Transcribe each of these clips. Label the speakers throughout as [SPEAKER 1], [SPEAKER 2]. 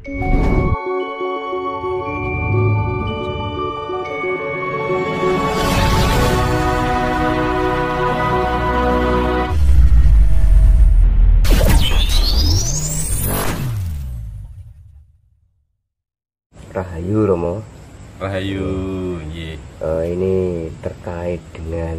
[SPEAKER 1] Rahayu Romo.
[SPEAKER 2] Rahayu,
[SPEAKER 1] Ini terkait dengan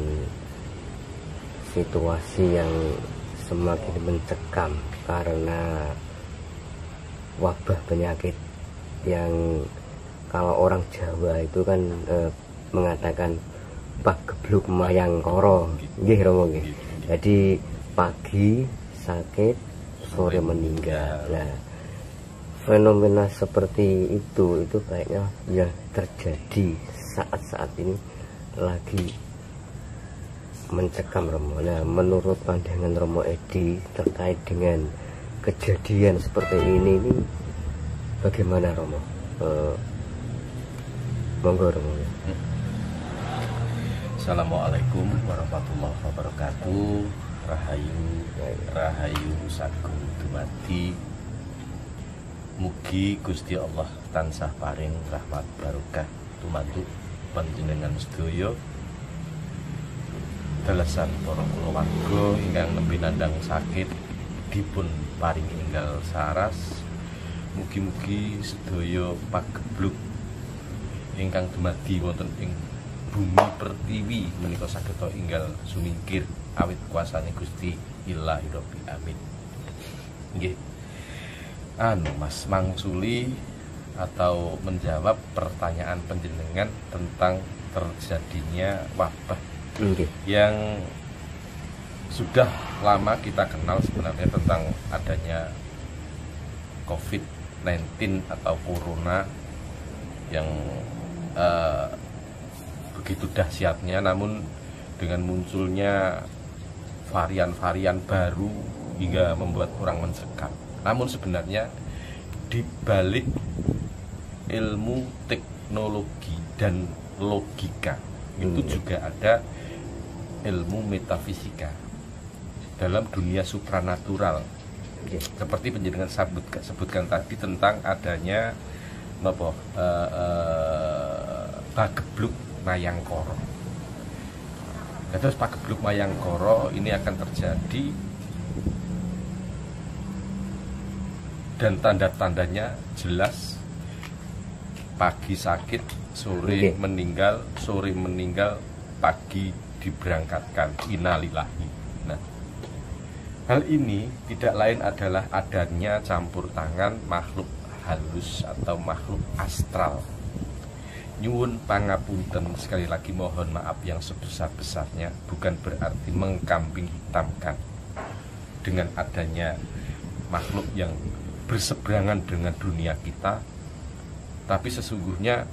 [SPEAKER 1] situasi yang semakin mencekam karena wabah penyakit yang kalau orang Jawa itu kan mengatakan pagebluk mayang koro, nggih Romo nggih. Jadi pagi sakit, sore meninggal. Nah, fenomena seperti itu kayaknya ya terjadi saat-saat ini lagi mencekam Romo. Nah, menurut pandangan Romo Edi terkait dengan kejadian seperti ini bagaimana Romo? Monggo Romo.
[SPEAKER 2] Assalamualaikum warahmatullahi wabarakatuh. Rahayu saku dumadi. Mugi Gusti Allah tansah paring rahmat barokah tumantuk panjenengan sedaya dalasan para kulawarga ingkang nembe nandhang sakit dipun paring enggal saras. Mugi-mugi sedaya pagebluk ingkang dumadi wonten ing bumi pertiwi menika saged enggal sumingkir awit kuasane Gusti Ilahi Rabbi amin. Nggih. Mas mangsuli atau menjawab pertanyaan panjenengan tentang terjadinya wabah yang sudah lama kita kenal sebenarnya tentang adanya COVID-19 atau Corona yang begitu dahsyatnya, namun dengan munculnya varian-varian baru hingga membuat orang mencekam. Namun sebenarnya di balik ilmu teknologi dan logika itu juga ada ilmu metafisika dalam dunia supranatural. Seperti penjenengan sebutkan tadi tentang adanya pagebluk mayangkara. Terus pagebluk mayangkara ini akan terjadi dan tanda-tandanya jelas: pagi sakit, sore meninggal, pagi diberangkatkan. Innalillahi. Nah, hal ini tidak lain adalah adanya campur tangan makhluk halus atau makhluk astral. Nyuwun pangapunten, sekali lagi mohon maaf yang sebesar-besarnya, bukan berarti mengkambing hitamkan dengan adanya makhluk yang berseberangan dengan dunia kita, tapi sesungguhnya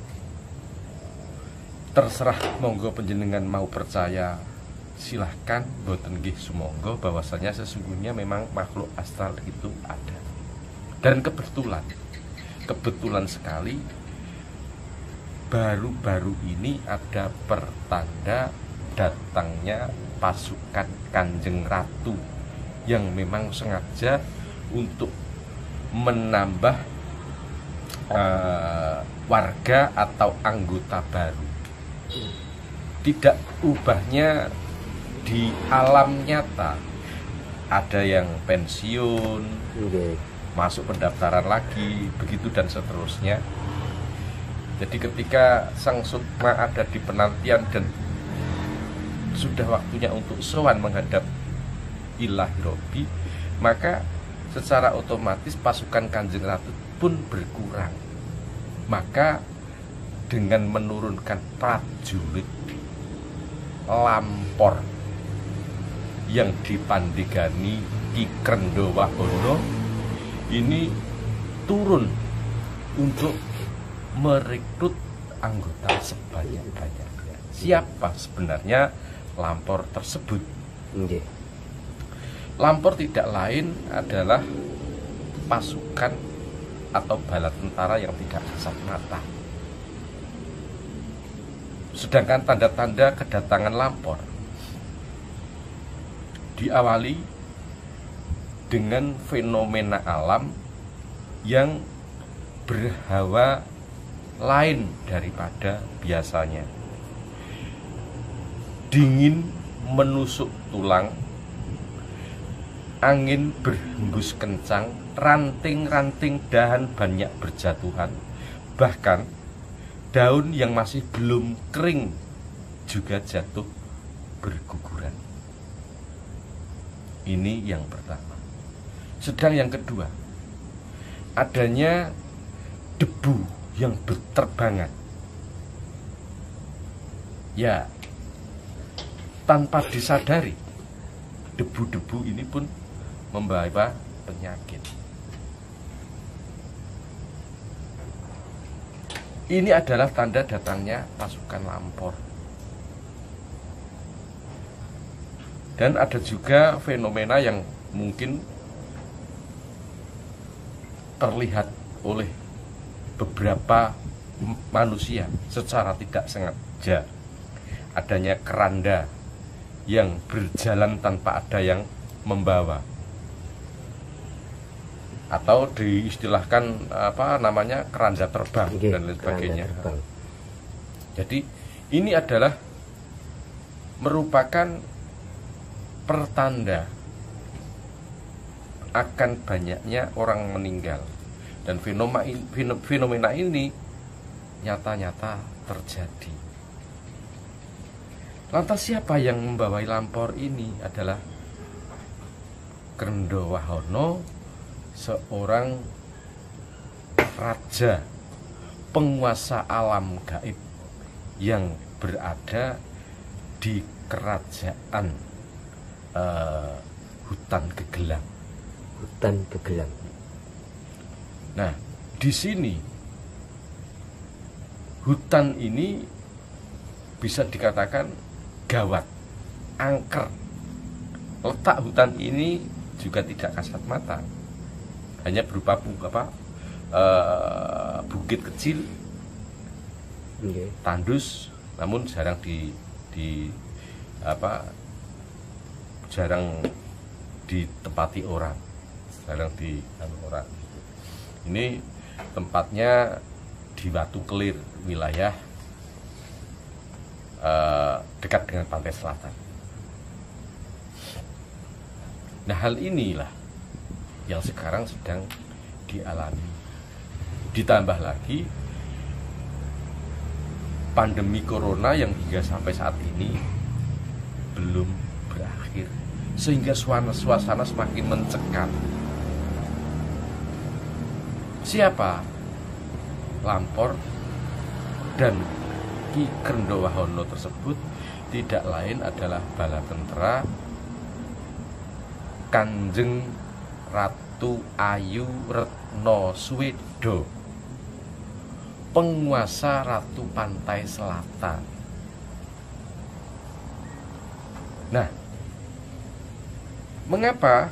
[SPEAKER 2] terserah, monggo panjenengan mau percaya silahkan, boten nggih sumangga, bahwasanya sesungguhnya memang makhluk astral itu ada. Dan kebetulan sekali baru-baru ini ada pertanda datangnya pasukan Kanjeng Ratu yang memang sengaja untuk menambah warga atau anggota baru. Tidak ubahnya di alam nyata, ada yang pensiun, masuk pendaftaran lagi, begitu dan seterusnya. Jadi ketika Sang Sukma ada di penantian dan sudah waktunya untuk sowan menghadap Ilahi Rabbi, maka secara otomatis pasukan Kanjeng Ratu pun berkurang. Maka dengan menurunkan prajurit Lampor yang dipandigani Ki Krendo Wahono ini turun untuk merekrut anggota sebanyak-banyaknya. Siapa sebenarnya Lampor tersebut? Lampor tidak lain adalah pasukan atau bala tentara yang tidak kasat mata. Sedangkan tanda-tanda kedatangan Lampor diawali dengan fenomena alam yang berhawa lain daripada biasanya. Dingin menusuk tulang, angin berhembus kencang, ranting-ranting dahan banyak berjatuhan, bahkan daun yang masih belum kering juga jatuh berguguran. Ini yang pertama. Sedang yang kedua, adanya debu yang berterbangan. Ya, tanpa disadari, debu-debu ini pun membawa penyakit. Ini adalah tanda datangnya pasukan lampor. Dan ada juga fenomena yang mungkin terlihat oleh beberapa manusia secara tidak sengaja, adanya keranda yang berjalan tanpa ada yang membawa, atau diistilahkan apa namanya, keranda terbang dan lain sebagainya. Jadi ini adalah merupakan pertanda akan banyaknya orang meninggal, dan fenomena ini nyata-nyata terjadi. Lantas siapa yang membawai lampor ini? Adalah Krendo Wahono, seorang raja penguasa alam gaib yang berada di kerajaan hutan Gegelang.
[SPEAKER 1] Hutan Gegelang.
[SPEAKER 2] Nah, di sini hutan ini bisa dikatakan gawat, angker. Letak hutan ini juga tidak kasat mata, hanya berupa bukit kecil, tandus, namun jarang jarang ditempati orang, orang. Ini tempatnya di Watu Kelir, wilayah dekat dengan pantai selatan. Nah, hal inilah yang sekarang sedang dialami. Ditambah lagi pandemi corona yang hingga sampai saat ini belum berakhir, sehingga suasana semakin mencekam. Siapa lampor dan Ki Krendo Wahono tersebut? Tidak lain adalah bala tentera Kanjeng Ratu Ayu Retno Swedo, penguasa Ratu Pantai Selatan. Nah, mengapa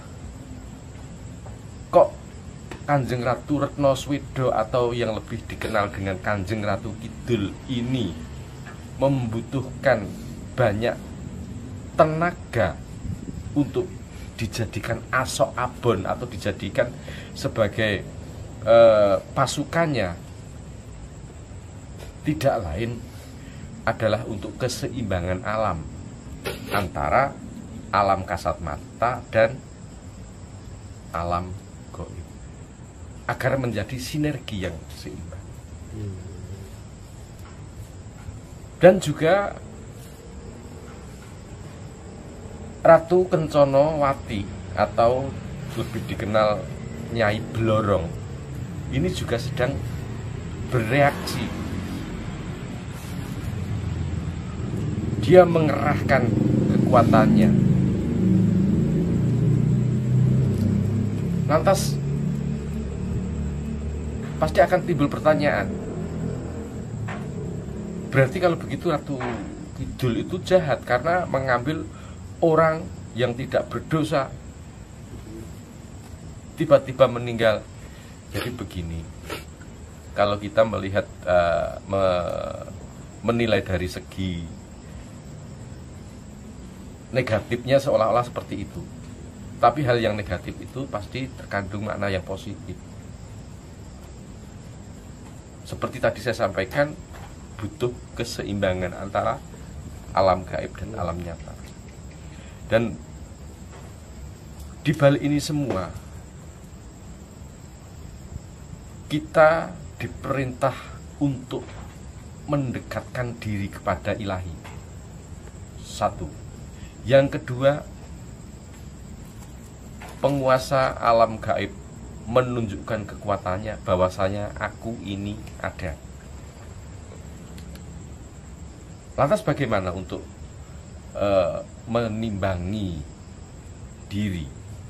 [SPEAKER 2] kok Kanjeng Ratu Retno Swedo atau yang lebih dikenal dengan Kanjeng Ratu Kidul ini membutuhkan banyak tenaga untuk dijadikan asok abon atau dijadikan sebagai pasukannya? Tidak lain adalah untuk keseimbangan alam antara alam kasat mata dan alam gaib, agar menjadi sinergi yang seimbang. Dan juga Ratu Kencono Wati atau lebih dikenal Nyai Blorong ini juga sedang bereaksi. Dia mengerahkan kekuatannya. Lantas pasti akan timbul pertanyaan, berarti kalau begitu Ratu Kidul itu jahat karena mengambil orang yang tidak berdosa tiba-tiba meninggal. Jadi begini, kalau kita melihat menilai dari segi negatifnya seolah-olah seperti itu, tapi hal yang negatif itu pasti terkandung makna yang positif. seperti tadi saya sampaikan, butuh keseimbangan antara alam gaib dan alam nyata. Dan di balik ini semua, kita diperintah untuk mendekatkan diri kepada ilahi. Satu. Yang kedua, penguasa alam gaib menunjukkan kekuatannya bahwasanya aku ini ada. Lantas bagaimana untuk menimbangi diri?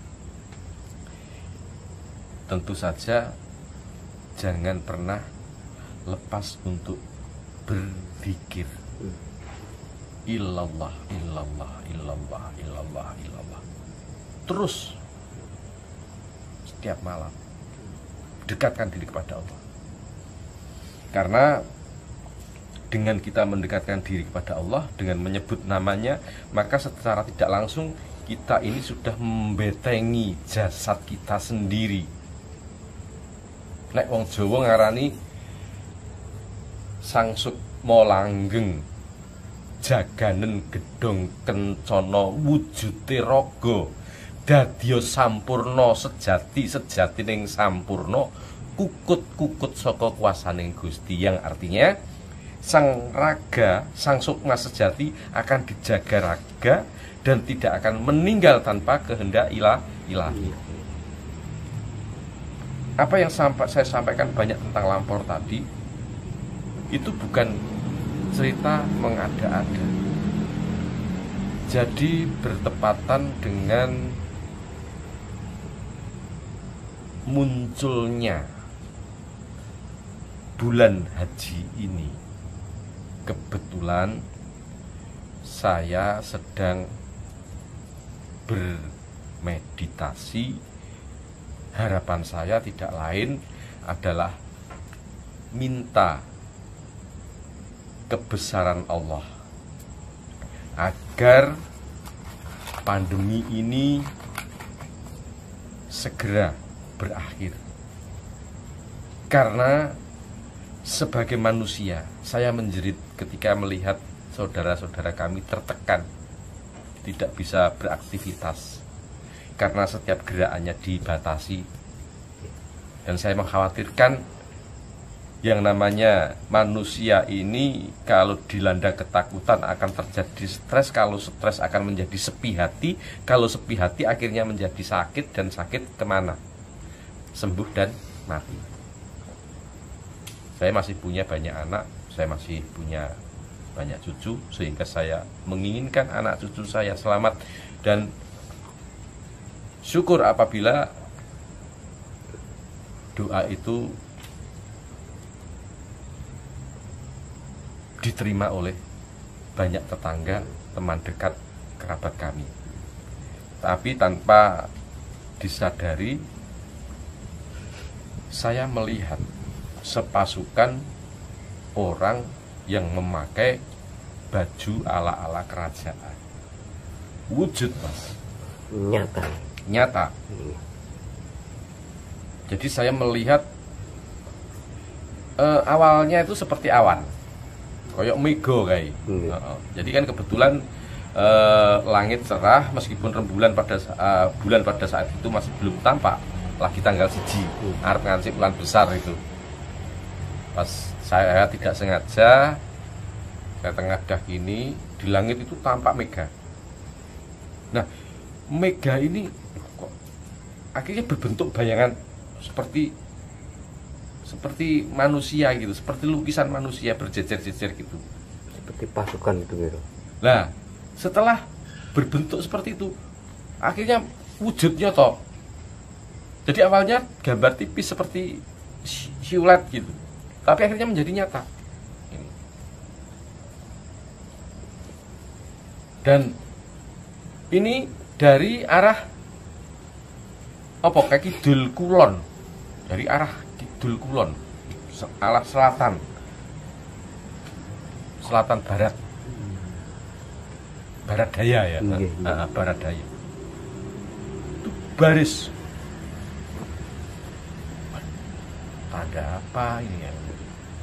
[SPEAKER 2] Tentu saja jangan pernah lepas untuk berzikir. Illallah, illallah, illallah, illallah, illallah. Terus setiap malam dekatkan diri kepada Allah. Karena dengan kita mendekatkan diri kepada Allah, dengan menyebut namanya, maka secara tidak langsung kita ini sudah membetengi jasad kita sendiri. Nek wong Jawa ngarani sangsut molanggeng, jaganen gedhong kencana wujute raga, dadya sampurna sejati ning sampurna, kukut saka kuasaning Gusti, yang artinya sang raga, sang sukma sejati akan dijaga raga dan tidak akan meninggal tanpa kehendak ilahi. Apa yang saya sampaikan banyak tentang lampor tadi, itu bukan cerita mengada-ada. Jadi bertepatan dengan munculnya bulan haji ini. Kebetulan saya sedang bermeditasi. Harapan saya tidak lain adalah minta kebesaran Allah agar pandemi ini segera berakhir. Karena sebagai manusia, saya menjerit ketika melihat saudara-saudara kami tertekan, tidak bisa beraktivitas karena setiap gerakannya dibatasi. Dan saya mengkhawatirkan yang namanya manusia ini kalau dilanda ketakutan akan terjadi stres, kalau stres akan menjadi sepi hati, kalau sepi hati akhirnya menjadi sakit, dan sakit kemana? Sembuh dan mati. Saya masih punya banyak anak, saya masih punya banyak cucu, sehingga saya menginginkan anak cucu saya selamat, dan syukur apabila doa itu diterima oleh banyak tetangga, teman dekat, kerabat kami. Tapi tanpa disadari, saya melihat sepasukan orang yang memakai baju ala-ala kerajaan. Wujud, Mas. Nyata. Jadi saya melihat awalnya itu seperti awan, koyok mego kayak. Jadi kan kebetulan langit cerah, meskipun rembulan bulan pada saat itu masih belum tampak, lagi tanggal 1 arep ngancik bulan besar itu. Pas saya tidak sengaja, saya tengah dah gini, di langit itu tampak mega. Nah, mega ini kok akhirnya berbentuk bayangan seperti manusia gitu, seperti lukisan manusia berjejer-jejer gitu,
[SPEAKER 1] seperti pasukan gitu.
[SPEAKER 2] Nah, setelah berbentuk seperti itu, akhirnya wujudnya toh. Jadi awalnya gambar tipis seperti siulet gitu, tapi akhirnya menjadi nyata. Dan ini dari arah apa, kidul kulon, dari arah kidul kulon, arah selatan barat, barat daya ya, barat daya. Itu baris. Tanda apa ini ya?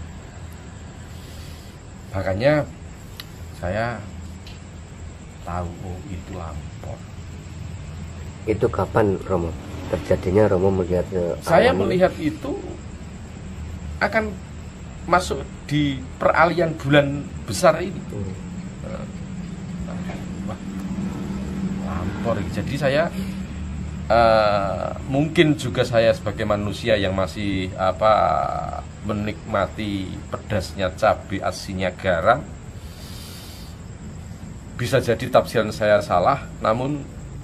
[SPEAKER 2] Makanya saya tahu, oh itu lampor.
[SPEAKER 1] Itu kapan Romo terjadinya? Romo melihat
[SPEAKER 2] Saya
[SPEAKER 1] alam
[SPEAKER 2] melihat itu akan masuk di peralihan bulan besar ini. Wah, lampor. Jadi saya mungkin juga saya sebagai manusia yang masih menikmati pedasnya cabai, asinnya garam, bisa jadi tafsiran saya salah. Namun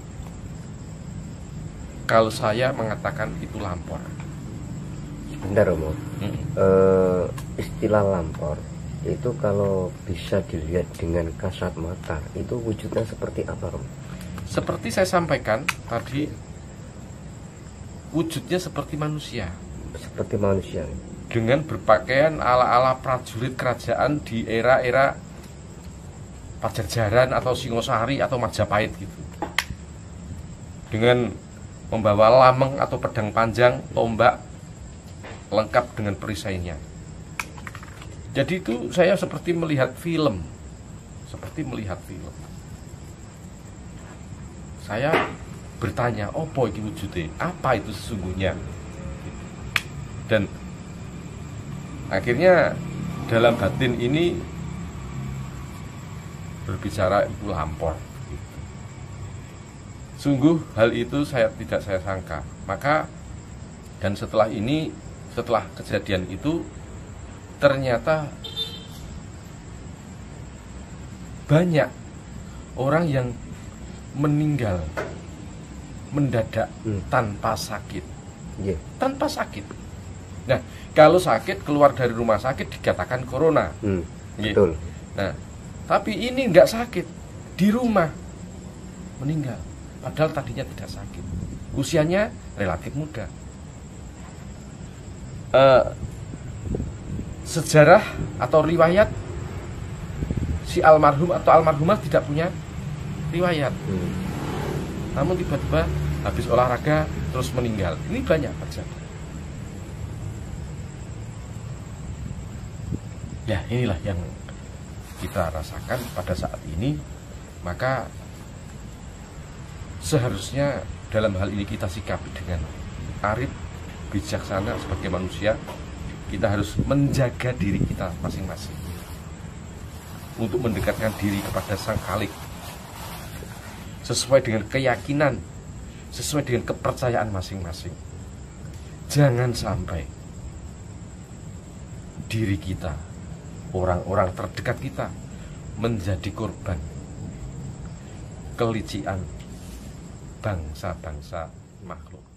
[SPEAKER 2] kalau saya mengatakan itu lampor.
[SPEAKER 1] Sebentar Romo, istilah lampor itu kalau bisa dilihat dengan kasat mata itu wujudnya seperti apa Romo?
[SPEAKER 2] Seperti saya sampaikan tadi, wujudnya seperti manusia.
[SPEAKER 1] Seperti manusia.
[SPEAKER 2] Dengan berpakaian ala-ala prajurit kerajaan di era-era Pajajaran atau Singosari atau Majapahit gitu. Dengan membawa lameng atau pedang panjang, tombak, lengkap dengan perisainya. Jadi itu saya seperti melihat film. Seperti melihat film. Saya bertanya, opo iki wujudnya? Apa itu sesungguhnya? Dan akhirnya dalam batin ini berbicara itu lampor. Sungguh hal itu tidak saya sangka. Maka dan setelah ini, setelah kejadian itu, ternyata banyak orang yang meninggal mendadak tanpa sakit. Tanpa sakit. Nah, kalau sakit keluar dari rumah sakit dikatakan corona.
[SPEAKER 1] Betul.
[SPEAKER 2] Nah, tapi ini nggak sakit, di rumah meninggal. Padahal tadinya tidak sakit. Usianya relatif muda. Sejarah atau riwayat si almarhum atau almarhumah tidak punya riwayat. Namun tiba-tiba habis olahraga terus meninggal. Ini banyak terjadi. Ya, inilah yang kita rasakan pada saat ini. Maka seharusnya dalam hal ini kita sikapi dengan arif, bijaksana sebagai manusia. Kita harus menjaga diri kita masing-masing untuk mendekatkan diri kepada Sang Khalik sesuai dengan keyakinan, sesuai dengan kepercayaan masing-masing. Jangan sampai diri kita, orang-orang terdekat kita menjadi korban kelicikan bangsa-bangsa makhluk.